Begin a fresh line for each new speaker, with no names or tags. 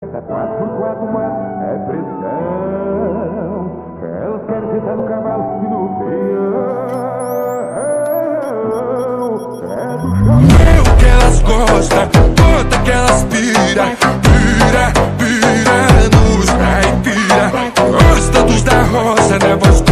4 por 4 é pressão. Elas querem sentar no cavalo e no peão. É do chão.
O que elas gostam, conta que elas pira, pira, pira nos caipira. Gosta dos da roça, né? Voz